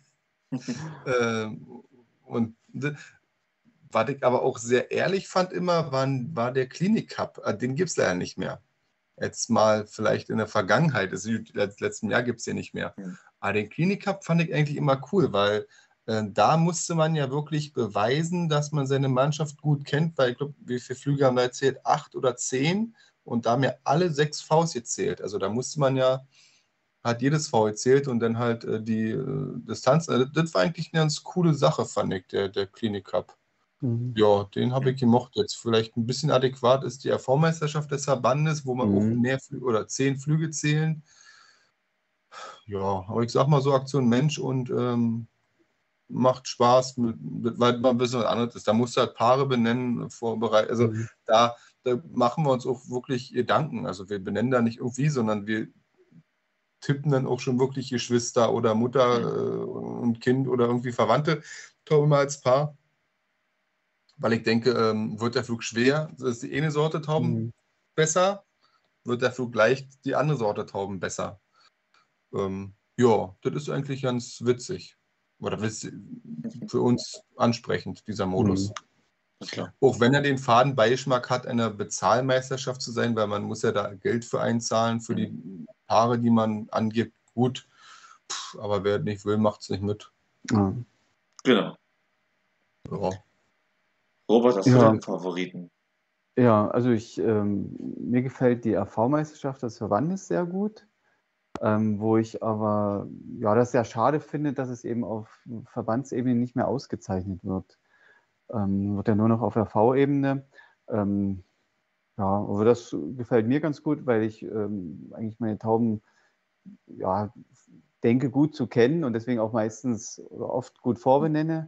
Und was ich aber auch sehr ehrlich fand immer, war der Klinik Cup. Den gibt es leider nicht mehr. Jetzt mal vielleicht in der Vergangenheit, letzten Jahr gibt es den nicht mehr. Aber den Klinik Cup fand ich eigentlich immer cool, weil da musste man ja wirklich beweisen, dass man seine Mannschaft gut kennt, weil ich glaube, wie viele Flüge haben da erzählt? 8 oder 10, und da haben ja alle 6 Vs gezählt. Also da musste man ja, hat jedes V gezählt und dann halt die Distanz. Das war eigentlich eine ganz coole Sache, fand ich, der Klinik Cup. Ja, den habe ich gemocht. Jetzt vielleicht ein bisschen adäquat ist die RV-Meisterschaft des Verbandes, wo man auch mehr Flüge oder 10 Flüge zählen. Ja, aber ich sag mal so Aktion Mensch und macht Spaß, weil man ein bisschen was anderes ist. Da musst du halt Paare benennen, vorbereiten. Also da machen wir uns auch wirklich Gedanken. Also wir benennen da nicht irgendwie, sondern wir tippen dann auch schon wirklich Geschwister oder Mutter und Kind oder irgendwie Verwandte Tauben mal als Paar. Weil ich denke, wird der Flug schwer, ist die eine Sorte Tauben besser, wird der Flug leicht, die andere Sorte Tauben besser. Ja, das ist eigentlich ganz witzig. Oder für uns ansprechend, dieser Modus. Klar. Auch wenn er den faden Beigeschmack hat, einer Bezahlmeisterschaft zu sein, weil man muss ja da Geld für einzahlen, für die Paare, die man angibt. Gut, aber wer nicht will, macht es nicht mit. Ja. Genau. Ja. Robert, hast du Ja. den Favoriten? Ja, also mir gefällt die RV-Meisterschaft des Verbandes sehr gut, wo ich aber das sehr schade finde, dass es eben auf Verbandsebene nicht mehr ausgezeichnet wird. Wird ja nur noch auf RV-Ebene. Aber das gefällt mir ganz gut, weil ich eigentlich meine Tauben denke gut zu kennen und deswegen auch meistens oder oft gut vorbenenne.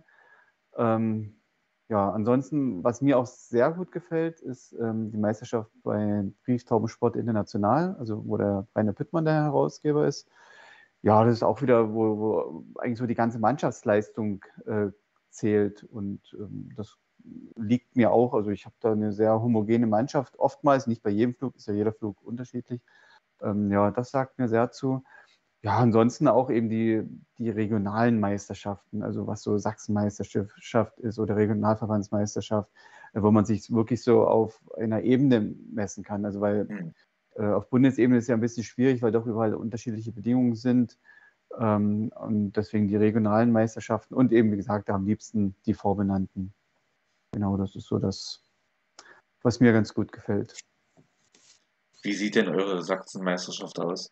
Ansonsten, was mir auch sehr gut gefällt, ist die Meisterschaft bei Brieftaubensport International, also wo der Rainer Püttmann der Herausgeber ist. Ja, das ist auch wieder, wo eigentlich so die ganze Mannschaftsleistung zählt und das liegt mir auch. Also ich habe da eine sehr homogene Mannschaft, oftmals, nicht bei jedem Flug, ist ja jeder Flug unterschiedlich. Das sagt mir sehr zu. Ja, ansonsten auch eben die regionalen Meisterschaften, also was so Sachsenmeisterschaft ist oder Regionalverbandsmeisterschaft, wo man sich wirklich so auf einer Ebene messen kann. Also weil auf Bundesebene ist es ja ein bisschen schwierig, weil doch überall unterschiedliche Bedingungen sind. Und deswegen die regionalen Meisterschaften und eben, wie gesagt, am liebsten die vorbenannten. Genau, das ist so das, was mir ganz gut gefällt. Wie sieht denn eure Sachsenmeisterschaft aus?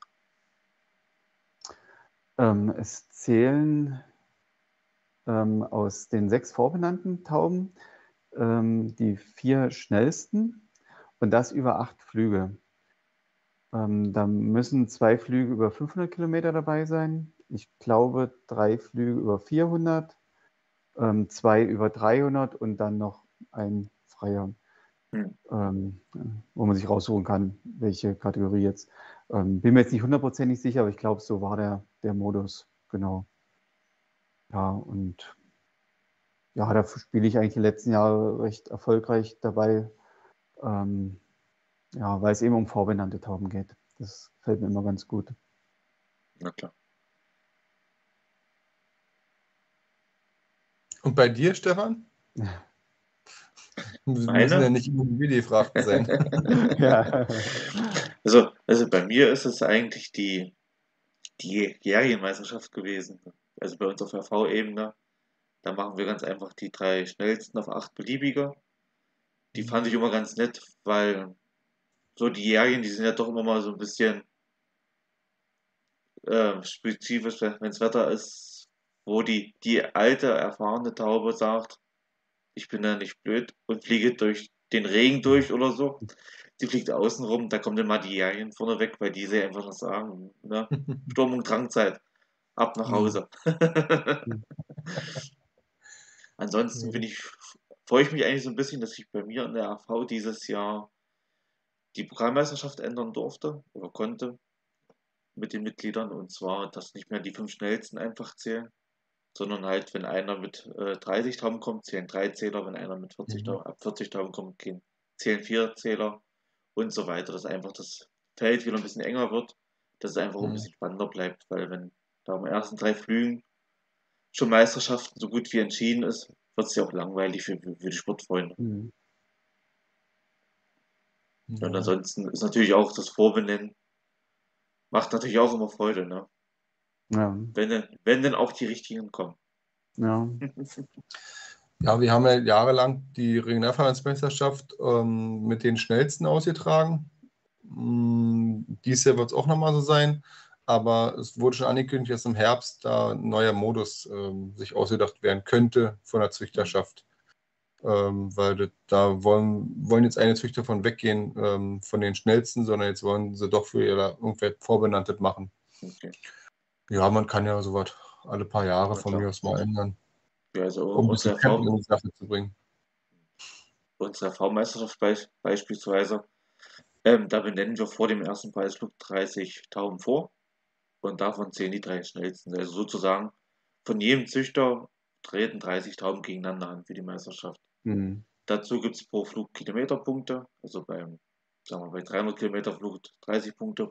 Es zählen aus den 6 vorbenannten Tauben die 4 schnellsten und das über 8 Flüge. Da müssen 2 Flüge über 500 Kilometer dabei sein. Ich glaube 3 Flüge über 400, 2 über 300 und dann noch ein Freier, wo man sich raussuchen kann, welche Kategorie jetzt. Bin mir jetzt nicht hundertprozentig sicher, aber ich glaube, so war der Modus, genau. Ja, und da spiele ich eigentlich die letzten Jahre recht erfolgreich dabei, weil es eben um vorbenannte Tauben geht. Das fällt mir immer ganz gut. Na klar. Und bei dir, Stefan? Wir müssen ja nicht immer die gefragt sein. Ja. Also bei mir ist es eigentlich die Jägermeisterschaft gewesen. Also bei uns auf RV-Ebene. Da machen wir ganz einfach die 3 schnellsten auf 8 beliebige. Die fand ich immer ganz nett, weil so die Jägerchen, die sind ja doch immer mal so ein bisschen spezifisch, wenn das Wetter ist, wo die alte, erfahrene Taube sagt, ich bin da nicht blöd und fliege durch den Regen durch oder so. Die fliegt außen rum, da kommen dann mal die Jägerchen vorne weg, weil die sie einfach noch sagen, ne? Sturm- und Drangzeit, ab nach Hause. Ansonsten freue ich mich eigentlich so ein bisschen, dass ich bei mir in der AV dieses Jahr die Pokalmeisterschaft ändern durfte oder konnte mit den Mitgliedern, und zwar, dass nicht mehr die 5 schnellsten einfach zählen, sondern halt, wenn einer mit 30 Tauben kommt, zählen 3 Zähler, wenn einer mit 40 Tauben, ab 40 Tauben kommt, zählen 4 Zähler und so weiter, dass einfach das Feld wieder ein bisschen enger wird, dass es einfach ein bisschen spannender bleibt, weil wenn da am ersten 3 Flügen schon Meisterschaften so gut wie entschieden ist, wird es ja auch langweilig für die Sportfreunde. Und ansonsten ist natürlich auch das Vorbenennen, macht natürlich auch immer Freude, ne? Ja. Wenn denn auch die richtigen kommen. Ja. Ja, wir haben ja jahrelang die Regionalverbandsmeisterschaft mit den schnellsten ausgetragen. Dieses Jahr wird es auch nochmal so sein, aber es wurde schon angekündigt, dass im Herbst da ein neuer Modus sich ausgedacht werden könnte von der Züchterschaft. Weil da wollen jetzt einige Züchter von weggehen von den schnellsten, sondern jetzt wollen sie doch für irgendwer Vorbenanntes machen. Okay. Ja, man kann ja sowas alle paar Jahre von mir aus mal ändern. Ja, also um ein bisschen unsere Tempo in V, die Sache zu bringen. unsere V-Meisterschaft beispielsweise, da benennen wir vor dem ersten Preisflug 30 Tauben vor und davon zählen die 3 schnellsten. Also sozusagen von jedem Züchter treten 30 Tauben gegeneinander an für die Meisterschaft. Mhm. Dazu gibt es pro Flug Kilometerpunkte, also sagen wir, bei 300 Kilometer Flug 30 Punkte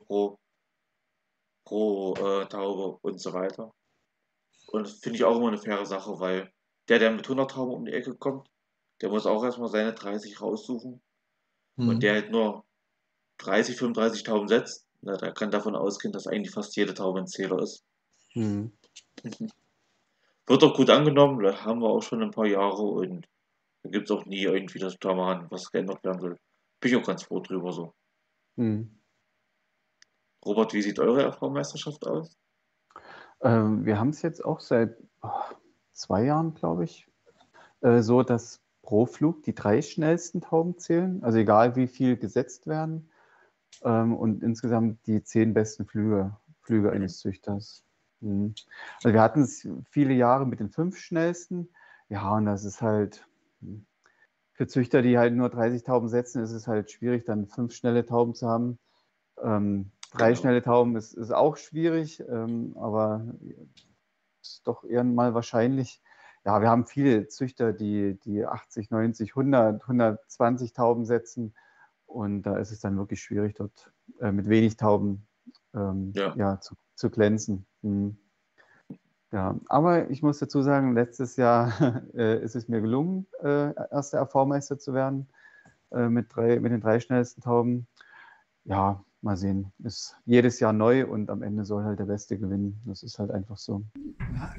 pro Taube und so weiter. Und das finde ich auch immer eine faire Sache, weil der mit 100 Tauben um die Ecke kommt, der muss auch erstmal seine 30 raussuchen. Und der halt nur 30, 35 Tauben setzt, na, der kann davon ausgehen, dass eigentlich fast jede Taube ein Zähler ist. Mhm. Wird auch gut angenommen, da haben wir auch schon ein paar Jahre und da gibt es auch nie irgendwie das Drama, was geändert werden soll. Bin ich auch ganz froh drüber so. Mhm. Robert, wie sieht eure RV-Meisterschaft aus? Wir haben es jetzt auch seit 2 Jahren, glaube ich, so, dass pro Flug die 3 schnellsten Tauben zählen, also egal wie viel gesetzt werden, und insgesamt die 10 besten Flüge eines Züchters. Mhm. Also wir hatten es viele Jahre mit den 5 schnellsten. Ja, und das ist halt für Züchter, die halt nur 30 Tauben setzen, ist es halt schwierig, dann 5 schnelle Tauben zu haben. 3 Genau. schnelle Tauben ist auch schwierig, aber ist doch eher mal wahrscheinlich. Ja, wir haben viele Züchter, die 80, 90, 100, 120 Tauben setzen. Und da ist es dann wirklich schwierig, dort mit wenig Tauben Ja, ja, zu glänzen. Mhm. Ja, aber ich muss dazu sagen, letztes Jahr ist es mir gelungen, erster RV-Meister zu werden mit den 3 schnellsten Tauben. Ja, mal sehen. Ist jedes Jahr neu und am Ende soll halt der Beste gewinnen. Das ist halt einfach so. Na,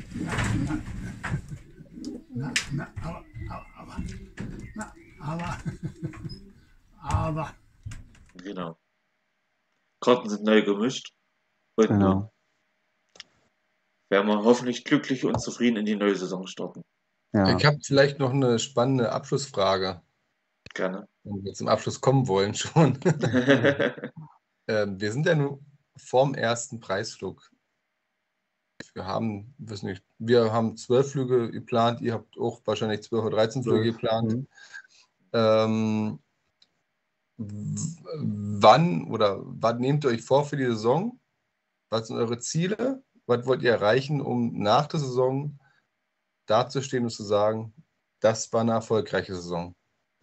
aber. genau. Karten sind neu gemischt und nun Genau. werden wir hoffentlich glücklich und zufrieden in die neue Saison starten. Ja. Ich habe vielleicht noch eine spannende Abschlussfrage, Gerne. wenn wir zum Abschluss kommen wollen schon. Wir sind ja nun vorm ersten Preisflug. Wir haben 12 Flüge geplant, ihr habt auch wahrscheinlich 12 oder 13 Flüge 12. geplant. Mhm. Wann nehmt ihr euch vor für die Saison? Was sind eure Ziele? Was wollt ihr erreichen, um nach der Saison dazustehen und zu sagen, das war eine erfolgreiche Saison?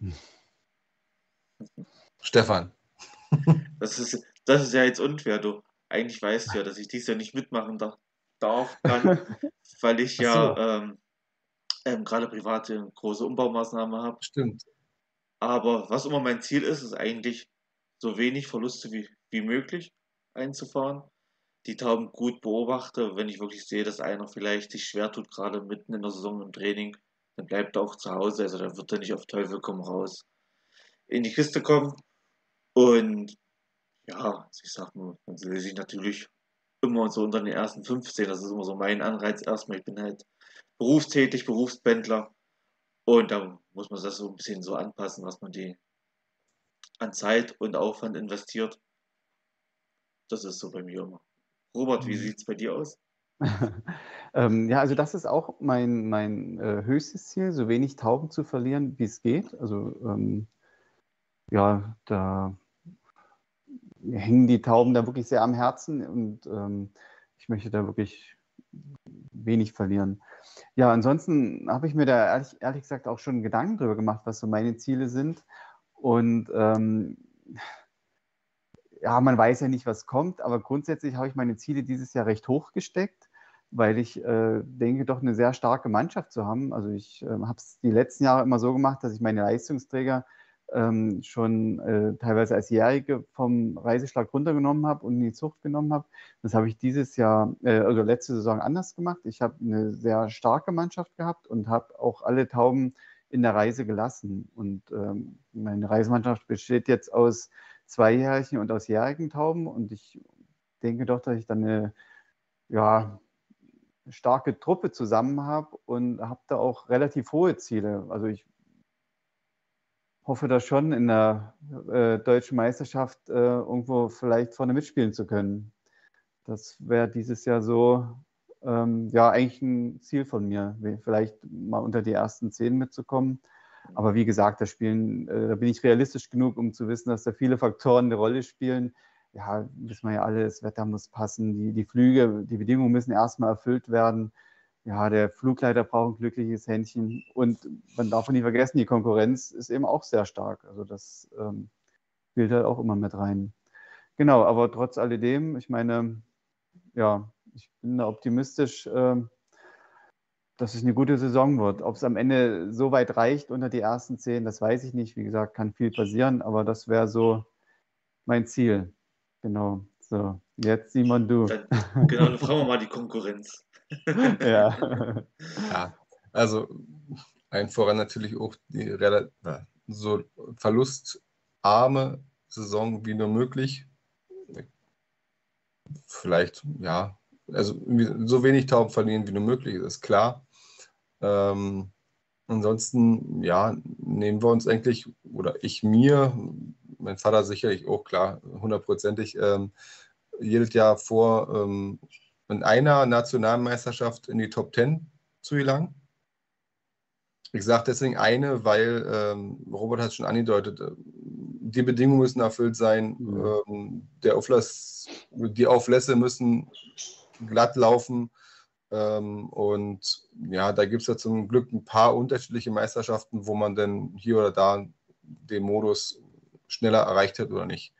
Stefan. Das ist ja jetzt unfair, du. Eigentlich weißt du ja, dass ich dies ja nicht mitmachen kann, weil ich Ach so, ja gerade private große Umbaumaßnahmen habe. stimmt. Aber was immer mein Ziel ist eigentlich so wenig Verluste wie möglich einzufahren. Die Tauben gut beobachte, wenn ich wirklich sehe, dass einer vielleicht sich schwer tut, gerade mitten in der Saison im Training, dann bleibt er auch zu Hause, also da wird er nicht auf Teufel komm raus in die Kiste kommen. Und ja, also ich sag nur, dann will ich natürlich immer so unter den ersten 15, das ist immer so mein Anreiz erstmal. Ich bin halt berufstätig, Berufspendler und da muss man das so ein bisschen so anpassen, was man die an Zeit und Aufwand investiert. Das ist so bei mir immer. Robert, wie sieht es bei dir aus? Ja, also das ist auch mein höchstes Ziel, so wenig Tauben zu verlieren, wie es geht. Also ja, da mir hängen die Tauben da wirklich sehr am Herzen und ich möchte da wirklich wenig verlieren. Ja, ansonsten habe ich mir da ehrlich gesagt auch schon Gedanken drüber gemacht, was so meine Ziele sind. Und ja, man weiß ja nicht, was kommt, aber grundsätzlich habe ich meine Ziele dieses Jahr recht hoch gesteckt, weil ich denke, doch eine sehr starke Mannschaft zu haben. Also ich habe es die letzten Jahre immer so gemacht, dass ich meine Leistungsträger schon teilweise als Jährige vom Reiseschlag runtergenommen habe und in die Zucht genommen habe. Das habe ich dieses Jahr, also letzte Saison anders gemacht. Ich habe eine sehr starke Mannschaft gehabt und habe auch alle Tauben in der Reise gelassen. Und meine Reisemannschaft besteht jetzt aus Zweijährigen und aus jährigen Tauben. Und ich denke doch, dass ich dann eine ja, starke Truppe zusammen habe und habe da auch relativ hohe Ziele. Also ich hoffe da schon in der deutschen Meisterschaft irgendwo vielleicht vorne mitspielen zu können. Das wäre dieses Jahr so ja eigentlich ein Ziel von mir, vielleicht mal unter die ersten 10 mitzukommen. Aber wie gesagt, da bin ich realistisch genug, um zu wissen, dass da viele Faktoren eine Rolle spielen. Ja, wissen wir ja alle, das Wetter muss passen, die Flüge, die Bedingungen müssen erstmal erfüllt werden. Ja, der Flugleiter braucht ein glückliches Händchen. Und man darf nicht vergessen, die Konkurrenz ist eben auch sehr stark. Also das spielt halt auch immer mit rein. Genau, aber trotz alledem, ich meine, ja, ich bin da optimistisch, dass es eine gute Saison wird. Ob es am Ende so weit reicht unter die ersten 10, das weiß ich nicht. Wie gesagt, kann viel passieren, aber das wäre so mein Ziel. Genau. So, jetzt Simon, du. Genau, dann fragen wir mal die Konkurrenz. Ja. Ja, also allen voran natürlich auch die so verlustarme Saison wie nur möglich. Vielleicht, ja, also so wenig Tauben verlieren wie nur möglich, ist klar. Ansonsten, ja, nehmen wir uns eigentlich, oder ich mir, mein Vater sicherlich auch, klar, hundertprozentig, jedes Jahr vor, in einer Nationalmeisterschaft in die Top 10 zu gelangen. Ich sage deswegen eine, weil Robert hat es schon angedeutet, die Bedingungen müssen erfüllt sein, die Auflässe müssen glatt laufen und ja, da gibt es ja zum Glück ein paar unterschiedliche Meisterschaften, wo man dann hier oder da den Modus schneller erreicht hat oder nicht.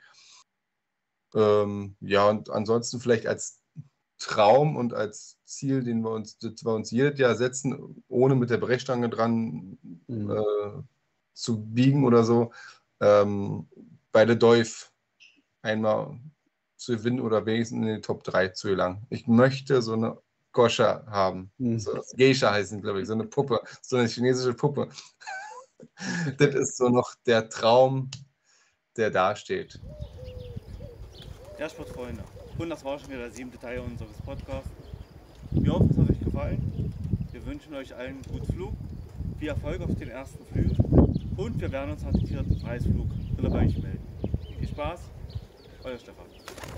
Ja, und ansonsten vielleicht als Traum und als Ziel, das wir uns jedes Jahr setzen, ohne mit der Brechstange dran zu biegen oder so, bei der Dolph einmal zu gewinnen oder wenigstens in die Top 3 zu gelangen. Ich möchte so eine Goscha haben. So, Geisha heißen, glaube ich, so eine Puppe, so eine chinesische Puppe. Das ist so noch der Traum, der da steht. Ja, Sportfreunde. Und das war schon wieder der 7. Teil unseres Podcasts. Wir hoffen, es hat euch gefallen. Wir wünschen euch allen einen guten Flug, viel Erfolg auf den ersten Flügen und wir werden uns nach dem 4. Preisflug wieder bei euch melden. Viel Spaß, euer Stefan.